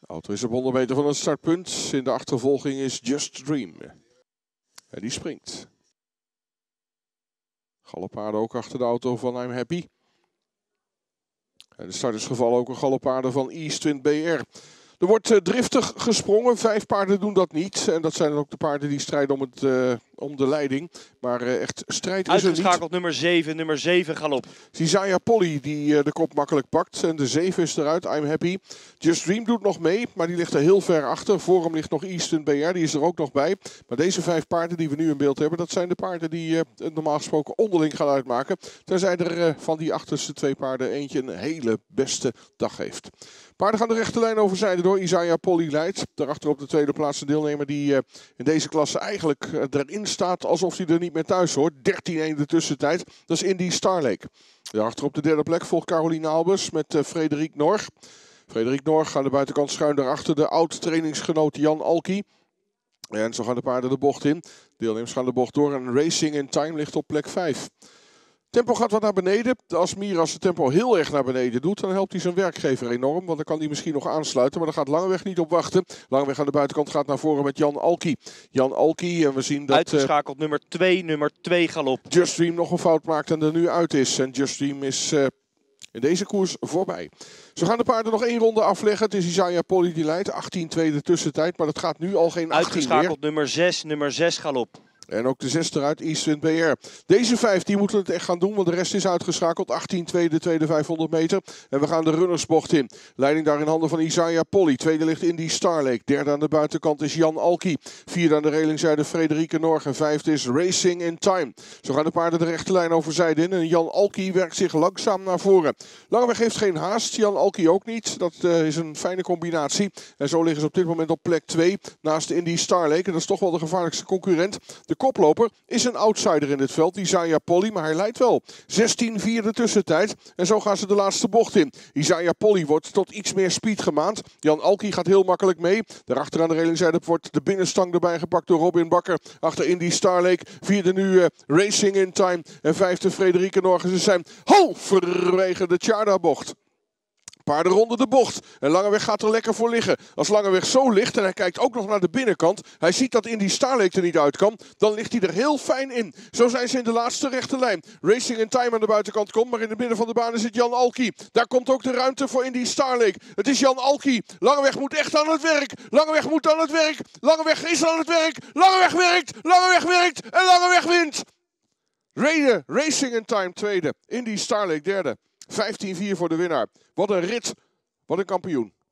De auto is op 100 meter van het startpunt. In de achtervolging is Just Dream. En die springt. Galopade ook achter de auto van I'm Happy. En de start is gevallen ook een galopade van East Wind BR. Er wordt driftig gesprongen. 5 paarden doen dat niet. En dat zijn dan ook de paarden die strijden om de leiding. Maar echt strijd is er niet. Uitgeschakeld nummer 7 galop. Isaiah Polly die de kop makkelijk pakt. En de 7 is eruit, I'm Happy. Just Dream doet nog mee, maar die ligt er heel ver achter. Voor hem ligt nog Eastern BR, die is er ook nog bij. Maar deze 5 paarden die we nu in beeld hebben, dat zijn de paarden die normaal gesproken onderling gaan uitmaken. Tenzij er van die achterste 2 paarden eentje een hele beste dag heeft. Paarden gaan de rechte lijn overzijden door. Isaiah Polly leidt. Daarachter op de tweede plaats een deelnemer die in deze klasse eigenlijk erin staat alsof hij er niet meer thuis hoort. 13-1 de tussentijd. Dat is Indy Starlake. Daarachter op de derde plek volgt Caroline Albers met Frederik Norg. Frederik Norg aan de buitenkant schuin daarachter de oud-trainingsgenoot Jan Alki. En zo gaan de paarden de bocht in. Deelnemers gaan de bocht door en Racing in Time ligt op plek 5. Tempo gaat wat naar beneden. Als Miras het tempo heel erg naar beneden doet, dan helpt hij zijn werkgever enorm. Want dan kan hij misschien nog aansluiten, maar daar gaat Langeweg niet op wachten. Langeweg aan de buitenkant gaat naar voren met Jan Alki. Jan Alki, en we zien dat... Uitgeschakeld nummer 2 galop. Just Dream nog een fout maakt en er nu uit is. En Just Dream is in deze koers voorbij. Zo gaan de paarden nog 1 ronde afleggen. Het is Isaiah Polly die leidt. 18 tweede tussentijd, maar dat gaat nu al geen 18 Uitgeschakeld meer. nummer 6 galop. En ook de 6 eruit, East Wind BR. Deze 5 die moeten het echt gaan doen, want de rest is uitgeschakeld. 18 tweede 500 meter. En we gaan de runnersbocht in. Leiding daar in handen van Isaiah Polly. Tweede ligt Indy Starlake. Derde aan de buitenkant is Jan Alki. Vierde aan de relingzijde Frederike Norg. En vijfde is Racing in Time. Zo gaan de paarden de rechte lijn overzijde in. En Jan Alki werkt zich langzaam naar voren. Langeweg heeft geen haast. Jan Alki ook niet. Dat is een fijne combinatie. En zo liggen ze op dit moment op plek 2. Naast Indy Starlake. En dat is toch wel de gevaarlijkste concurrent. De koploper is een outsider in dit veld, Isaiah Polly, maar hij leidt wel. 16-4 de tussentijd en zo gaan ze de laatste bocht in. Isaiah Polly wordt tot iets meer speed gemaand. Jan Alki gaat heel makkelijk mee. Daarachter aan de relingzijde wordt de binnenstang erbij gepakt door Robin Bakker. Achter Indy Starlake. Vierde nu Racing in Time. En vijfde Frederike Norg. Ze zijn halverwege de Tjarda-bocht. Paarden ronden de bocht. En Langeweg gaat er lekker voor liggen. Als Langeweg zo ligt en hij kijkt ook nog naar de binnenkant. Hij ziet dat Indy Starlake er niet uit kan. Dan ligt hij er heel fijn in. Zo zijn ze in de laatste rechte lijn. Racing in Time aan de buitenkant komt. Maar in het midden van de baan is het Jan Alki. Daar komt ook de ruimte voor Indy Starlake. Het is Jan Alki. Langeweg moet echt aan het werk. Langeweg moet aan het werk. Langeweg is aan het werk. Langeweg werkt. Langeweg werkt. En Langeweg wint. Racing in Time tweede. Indy Starlake derde. 15-4 voor de winnaar. Wat een rit. Wat een kampioen.